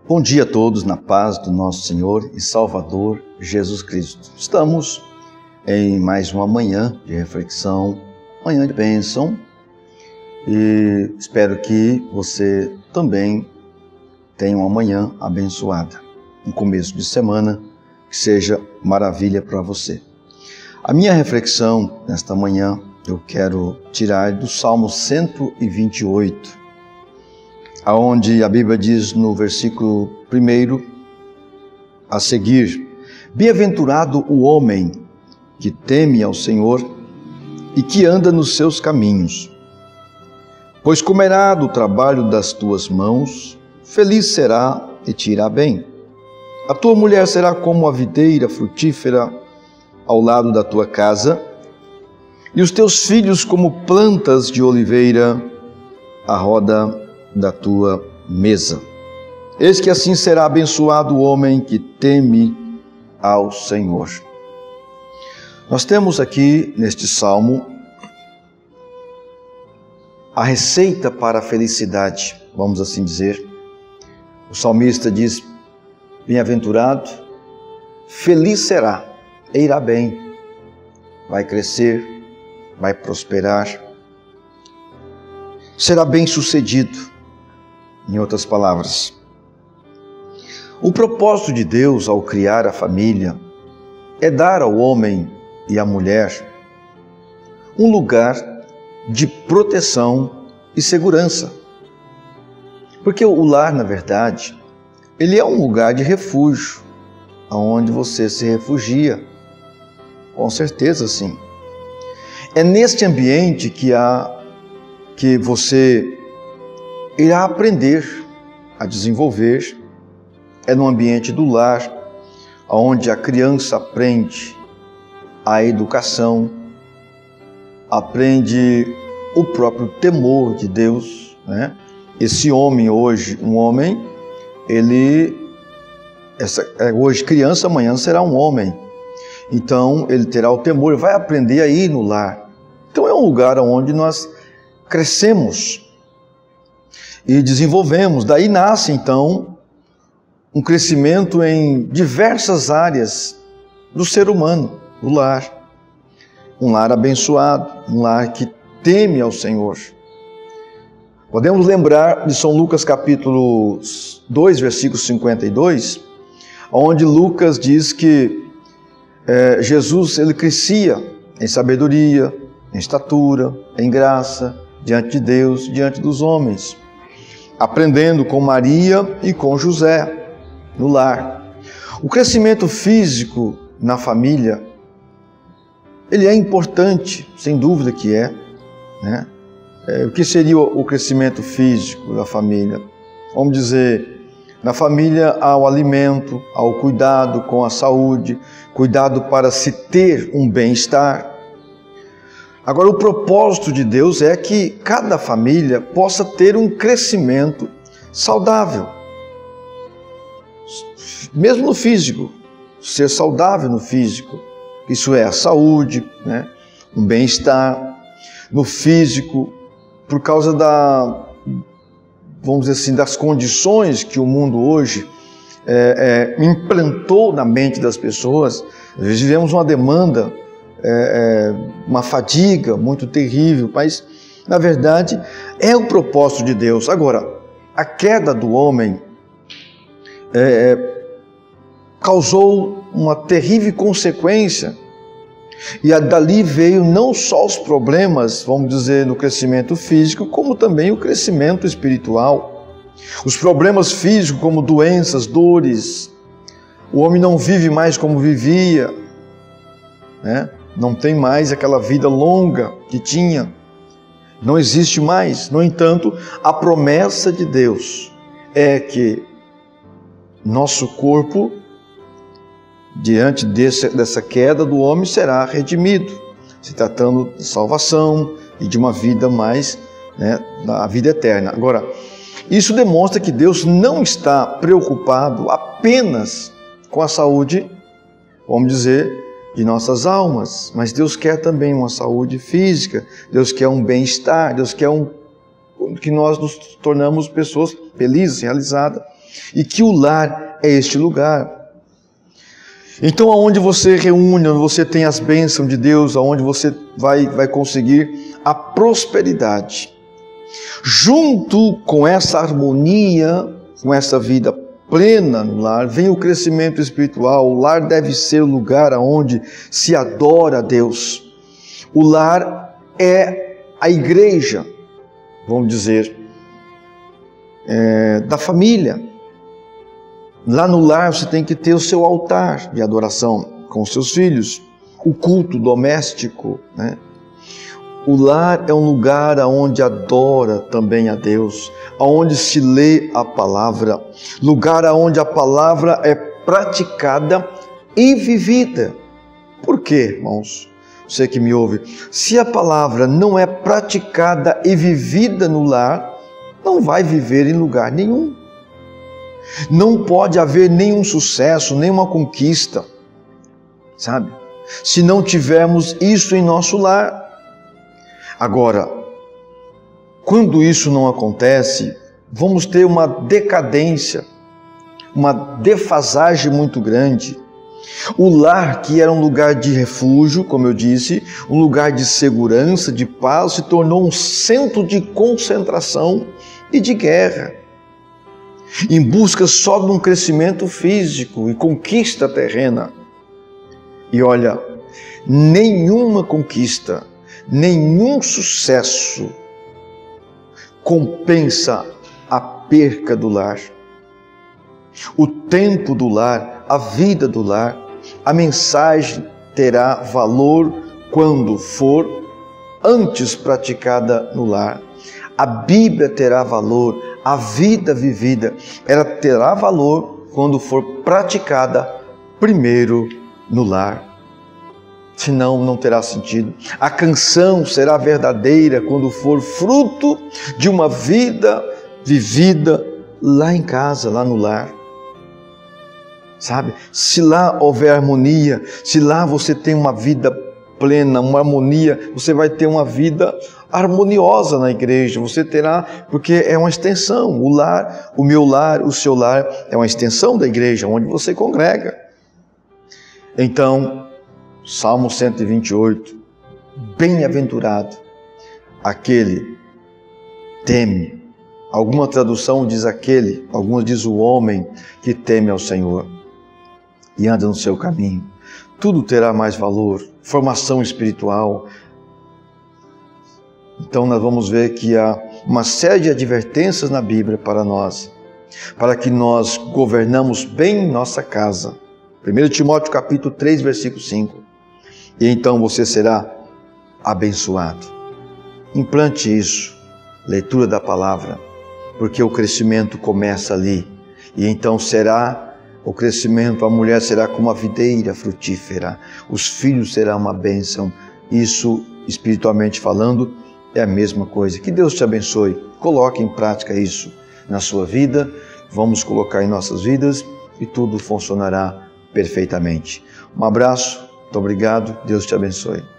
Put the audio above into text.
Bom dia a todos, na paz do nosso Senhor e Salvador Jesus Cristo. Estamos em mais uma manhã de reflexão, manhã de bênção, e espero que você também tenha uma manhã abençoada, um começo de semana que seja maravilha para você. A minha reflexão nesta manhã eu quero tirar do Salmo 128, onde a Bíblia diz no versículo 1 a seguir: Bem-aventurado o homem que teme ao Senhor e que anda nos seus caminhos, pois comerá do trabalho das tuas mãos, feliz será e te irá bem. A tua mulher será como a videira frutífera ao lado da tua casa, e os teus filhos como plantas de oliveira à roda da tua mesa. Eis que assim será abençoado o homem que teme ao Senhor. Nós temos aqui neste salmo a receita para a felicidade, vamos assim dizer. O salmista diz: bem-aventurado, feliz será, e irá bem, vai crescer, vai prosperar, será bem-sucedido. Em outras palavras, o propósito de Deus ao criar a família é dar ao homem e à mulher um lugar de proteção e segurança. Porque o lar, na verdade, ele é um lugar de refúgio, onde você se refugia. Com certeza, sim. É neste ambiente que você irá aprender a desenvolver. É no ambiente do lar, onde a criança aprende a educação, aprende o próprio temor de Deus, né? Esse homem hoje, hoje criança, amanhã será um homem. Então ele terá o temor, vai aprender a ir no lar. Então é um lugar onde nós crescemos e desenvolvemos. Daí nasce, então, um crescimento em diversas áreas do ser humano, o lar. Um lar abençoado, um lar que teme ao Senhor. Podemos lembrar de São Lucas capítulo 2, versículo 52, onde Lucas diz que Jesus ele crescia em sabedoria, em estatura, em graça, diante de Deus, diante dos homens, aprendendo com Maria e com José no lar. O crescimento físico na família, ele é importante, sem dúvida que é, né? O que seria o crescimento físico da família? Vamos dizer, na família há o alimento, há o cuidado com a saúde, cuidado para se ter um bem-estar. Agora, o propósito de Deus é que cada família possa ter um crescimento saudável. Mesmo no físico, ser saudável no físico. Isso é a saúde, né? Um bem-estar. No físico, por causa vamos dizer assim, das condições que o mundo hoje implantou na mente das pessoas, às vezes vivemos uma demanda, uma fadiga muito terrível, mas na verdade é o propósito de Deus. Agora, a queda do homem causou uma terrível consequência, e dali veio não só os problemas, vamos dizer, no crescimento físico, como também o crescimento espiritual. Os problemas físicos, como doenças, dores, o homem não vive mais como vivia, né? Não tem mais aquela vida longa que tinha, não existe mais. No entanto, a promessa de Deus é que nosso corpo, diante dessa queda do homem, será redimido, se tratando de salvação e de uma vida mais, né, da vida eterna. Agora, isso demonstra que Deus não está preocupado apenas com a saúde, vamos dizer, de nossas almas, mas Deus quer também uma saúde física, Deus quer um bem-estar, Deus quer que nós nos tornamos pessoas felizes, realizadas. e que o lar é este lugar. Então, aonde você reúne, onde você tem as bênçãos de Deus, aonde você vai conseguir a prosperidade. Junto com essa harmonia, com essa vida plena no lar, vem o crescimento espiritual. O lar deve ser o lugar onde se adora a Deus. O lar é a igreja, vamos dizer, da família. Lá no lar você tem que ter o seu altar de adoração com os seus filhos, o culto doméstico, né? O lar é um lugar onde adora também a Deus, onde se lê a palavra, lugar onde a palavra é praticada e vivida. Por quê, irmãos? Você que me ouve, se a palavra não é praticada e vivida no lar, não vai viver em lugar nenhum. Não pode haver nenhum sucesso, nenhuma conquista, sabe? Se não tivermos isso em nosso lar. Agora, quando isso não acontece, vamos ter uma decadência, uma defasagem muito grande. O lar, que era um lugar de refúgio, como eu disse, um lugar de segurança, de paz, se tornou um centro de concentração e de guerra, em busca só de um crescimento físico e conquista terrena. E olha, nenhuma conquista, nenhum sucesso compensa a perca do lar. O tempo do lar, a vida do lar, a mensagem terá valor quando for antes praticada no lar. A Bíblia terá valor, a vida vivida, ela terá valor quando for praticada primeiro no lar. Senão não terá sentido. A canção será verdadeira quando for fruto de uma vida vivida lá em casa, lá no lar. Sabe? Se lá houver harmonia, se lá você tem uma vida plena, uma harmonia, você vai ter uma vida harmoniosa na igreja. Você terá, porque é uma extensão. O lar, o meu lar, o seu lar é uma extensão da igreja, onde você congrega. Então, Salmo 128, bem-aventurado aquele teme. Alguma tradução diz aquele, algumas diz o homem que teme ao Senhor e anda no seu caminho. Tudo terá mais valor, formação espiritual. Então nós vamos ver que há uma série de advertências na Bíblia para nós, para que nós governamos bem nossa casa. 1 Timóteo capítulo 3, versículo 5. E então você será abençoado. Implante isso, leitura da palavra, porque o crescimento começa ali. E então será o crescimento, a mulher será como a videira frutífera, os filhos serão uma bênção. Isso, espiritualmente falando, é a mesma coisa. Que Deus te abençoe. Coloque em prática isso na sua vida. Vamos colocar em nossas vidas e tudo funcionará perfeitamente. Um abraço, muito obrigado. Deus te abençoe.